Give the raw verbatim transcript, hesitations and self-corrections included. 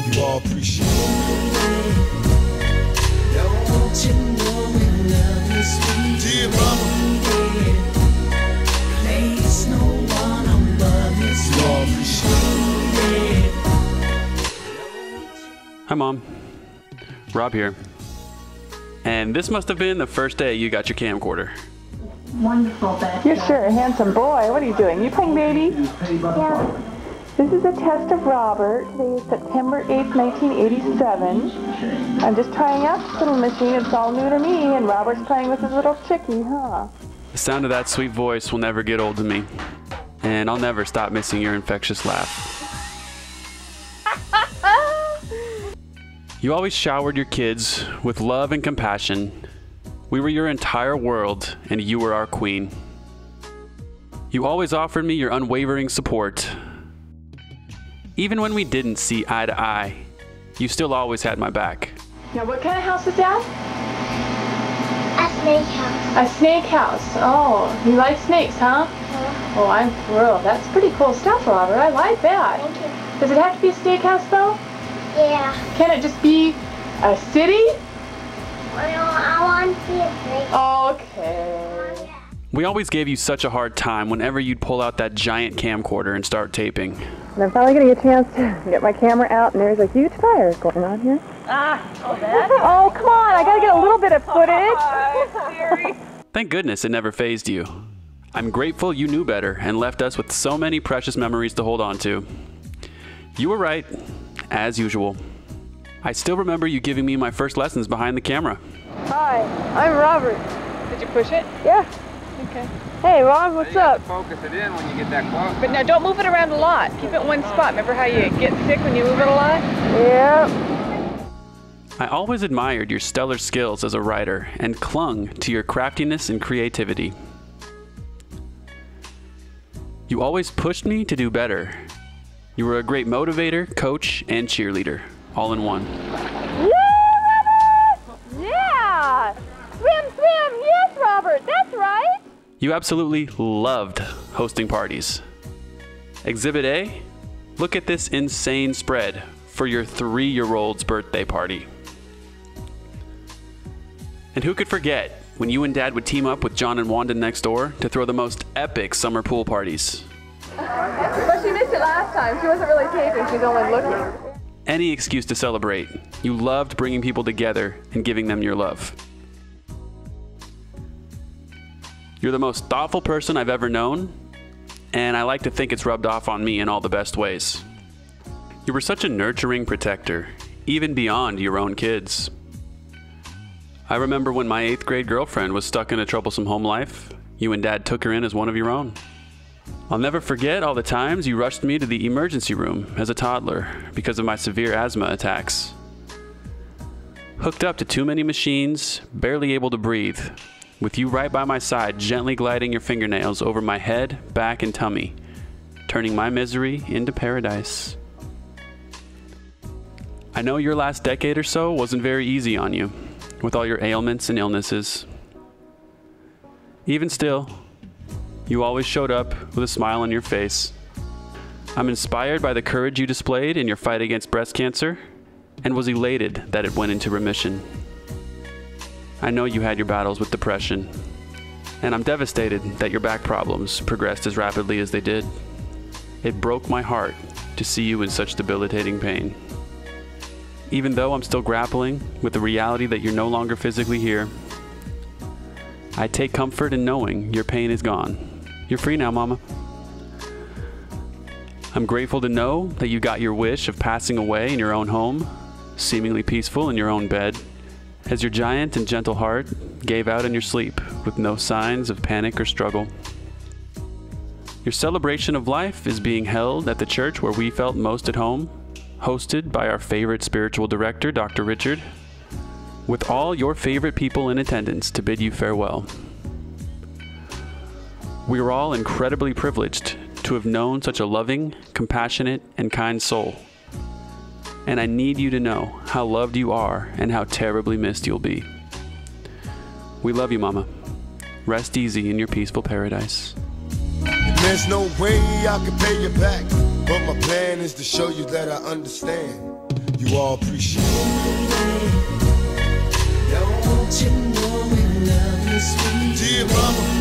You all appreciate it. Don't you know we love you, sweet Dear mama. Place no one above you, sweet You all appreciate it. Hi, Mom. Rob here. And this must have been the first day you got your camcorder. Wonderful, Beth. You're sure a handsome boy. What are you doing? You playing baby? Yeah. This is a test of Robert. Today is September eighth, nineteen eighty-seven. I'm just trying out this little machine. It's all new to me, and Robert's playing with his little chickie, huh? The sound of that sweet voice will never get old to me. And I'll never stop missing your infectious laugh. You always showered your kids with love and compassion. We were your entire world, and you were our queen. You always offered me your unwavering support. Even when we didn't see eye to eye, you still always had my back. Now, what kind of house is that? A snake house. A snake house. Oh, you like snakes, huh? Yeah. Oh, I'm thrilled. That's pretty cool stuff, Robert. I like that. Thank you. Does it have to be a snake house, though? Yeah. Can it just be a city? Well, I want to be a snake. Okay. We always gave you such a hard time whenever you'd pull out that giant camcorder and start taping. And I'm finally getting a chance to get my camera out, and there's a huge fire going on here. Ah, oh, that? Oh, come on, I gotta get a little bit of footage. Thank goodness it never fazed you. I'm grateful you knew better and left us with so many precious memories to hold on to. You were right, as usual. I still remember you giving me my first lessons behind the camera. Hi, I'm Robert. Did you push it? Yeah. Okay. Hey, Rob, what's you up? Focus it in when you get that close. But now don't move it around a lot. Keep it in one spot. Remember how you get sick when you move it a lot? Yep. I always admired your stellar skills as a writer and clung to your craftiness and creativity. You always pushed me to do better. You were a great motivator, coach, and cheerleader, all in one. Yeah, Robert! Yeah! Swim, swim! Yes, Robert, that's right! You absolutely loved hosting parties. Exhibit A, look at this insane spread for your three-year-old's birthday party. And who could forget when you and Dad would team up with John and Wanda next door to throw the most epic summer pool parties. But she missed it last time. She wasn't really taping, she's only looking. Any excuse to celebrate. You loved bringing people together and giving them your love. You're the most thoughtful person I've ever known, and I like to think it's rubbed off on me in all the best ways. You were such a nurturing protector, even beyond your own kids. I remember when my eighth grade girlfriend was stuck in a troublesome home life, you and Dad took her in as one of your own. I'll never forget all the times you rushed me to the emergency room as a toddler because of my severe asthma attacks. Hooked up to too many machines, barely able to breathe, with you right by my side gently gliding your fingernails over my head, back, and tummy, turning my misery into paradise. I know your last decade or so wasn't very easy on you, with all your ailments and illnesses. Even still, you always showed up with a smile on your face. I'm inspired by the courage you displayed in your fight against breast cancer, and was elated that it went into remission. I know you had your battles with depression, and I'm devastated that your back problems progressed as rapidly as they did. It broke my heart to see you in such debilitating pain. Even though I'm still grappling with the reality that you're no longer physically here, I take comfort in knowing your pain is gone. You're free now, Mama. I'm grateful to know that you got your wish of passing away in your own home, seemingly peaceful in your own bed, as your giant and gentle heart gave out in your sleep with no signs of panic or struggle. Your celebration of life is being held at the church where we felt most at home, hosted by our favorite spiritual director, Doctor Richard, with all your favorite people in attendance to bid you farewell. We are all incredibly privileged to have known such a loving, compassionate, and kind soul. And I need you to know how loved you are and how terribly missed you'll be. We love you, Mama. Rest easy in your peaceful paradise. And there's no way I can pay you back, but my plan is to show you that I understand. You all appreciate it. Don't you know we love you, sweet Dear mama.